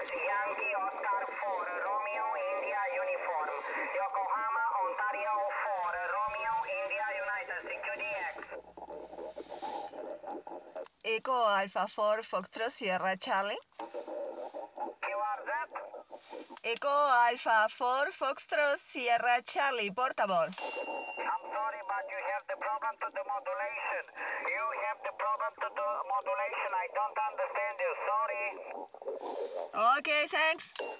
Yankee Oscar 4, Romeo India Uniform. Yokohama, Ontario 4, Romeo India United, CQDX. Echo Alpha 4 Foxtrot Sierra Charlie. QRZ. Echo Alpha 4 Foxtrot Sierra Charlie, portable. I'm sorry, but you have the problem to the modulation. You have the problem to the modulation. I don't understand you. Sorry. Okay, thanks.